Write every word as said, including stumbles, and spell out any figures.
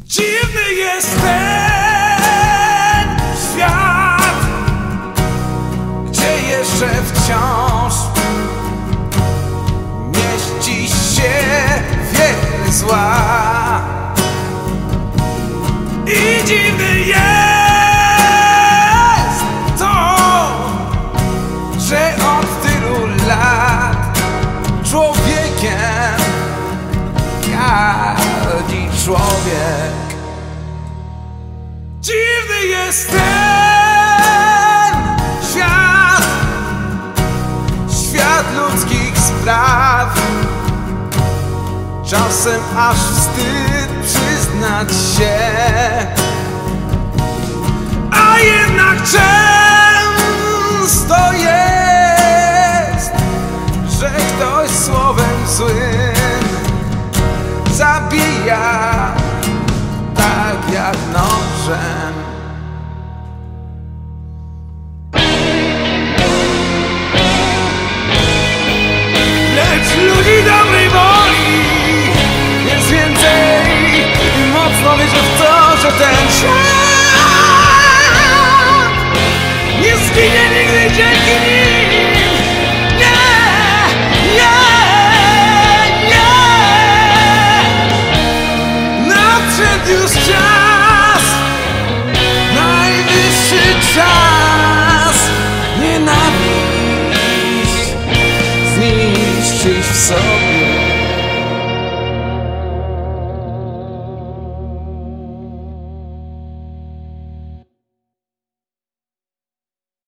Dziwny jest ten świat, gdzie jeszcze wciąż mieści się wiele zła. I dziwny jest to, że od tylu lat człowiekiem gardi człowiek. Dziwny jest ten świat, świat ludzkich spraw. Czasem aż wstyd przyznać się, a jednak często jest, że ktoś słowem złym zabija tak jak nożem. Lecz ludzi dobrej woli jest więcej i mocno wierzę w to, że ten świat nie zginie nigdy dzięki nim. Nie, nie, nie. Nadszedł już czas, najwyższy czas nienawiść zniszczyć w sobie.